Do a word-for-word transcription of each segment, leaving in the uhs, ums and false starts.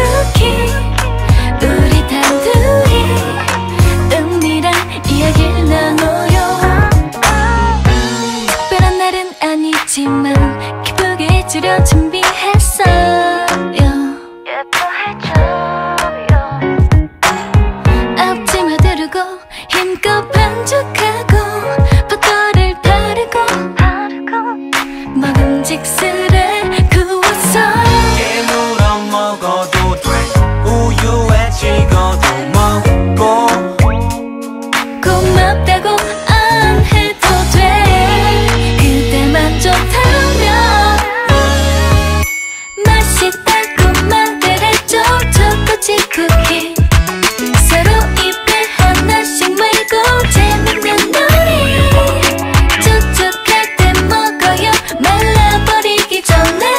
쿠키 우리 단둘이 은밀한 이야기를 나눠요. 특별한 날은 아니지만 기쁘게 해주려 준비했어요. 예뻐해줘요. 앞치마 두르고 힘껏 반죽하고 버터를 바르고 먹음직스레 구워서 깨물어 먹어도 돼. 우유에 찍어도 먹고 고맙다고 안 해도 돼. 그대만 좋다면 맛있다고 말을 해줘. 초코칩 쿠키 서로 입에 하나씩 물고 재밌는 놀이. 촉촉할 때 먹어요. 말라버리기 전에.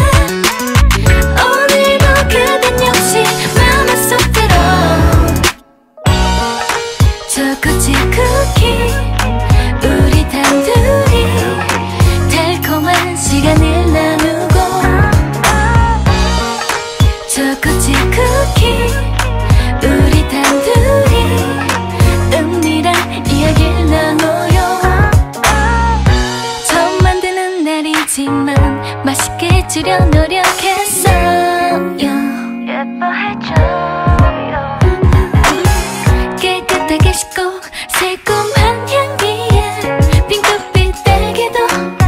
오늘도 그댄 역시 맘속 들어. 초코칩 쿠키 우리 단둘이 달콤한 시간을 나누고. 초코칩 쿠키 우리 단둘이 은밀한 이야기를 나눠요. 처음 만드는 날이지만 맛있게 해주려 노력했어요. 예뻐해줘요. 깨끗하게 씻고 새콤한 향기에 핑크빛 딸기도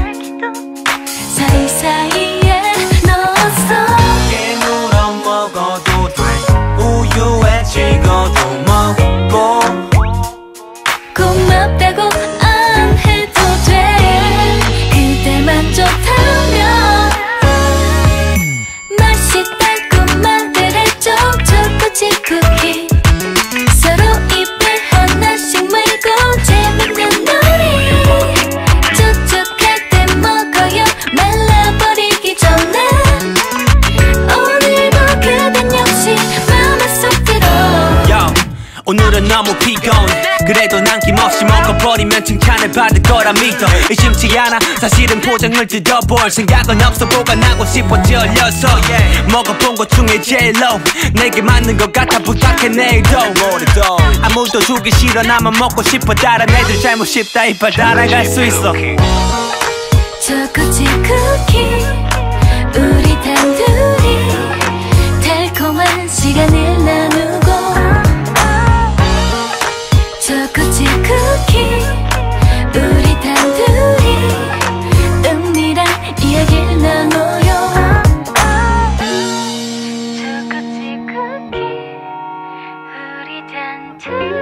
사이사이에 넣었어. 깨물어 먹어도 돼. 우유에 찍어도 먹고 고맙다고 안 해도 돼. 그대만 좋다면 맛있다고 말을 해줘. 초코칩 쿠키 서로 입에 하나씩 물고 재밌는 놀이. 촉촉할 때 먹어요. 말라버리기 전에. 오늘도 그댄 역시 맘속 들어. Yo, 오늘은 너무 피곤해. 그래도 남김없이 먹어버리면 칭찬을 받을 거라 믿어. 의심치 않아. 사실은 포장을 뜯어볼 생각은 없어. 보관하고 싶어 찔려서 yeah. 먹어본 것 중에 제일 low. 내게 맞는 것 같아. 부탁해 내일도. 아무도 주기 싫어. 나만 먹고 싶어. 다른 애들 잘못 싶다 이빨 따라갈 수 있어. 초코칩 쿠키 우리 단둘이 달콤한 시간을 나누고. 초코칩 쿠키 우리 단둘이 은밀한 이야기를 나눠요. 초코칩 쿠키 우리 단둘이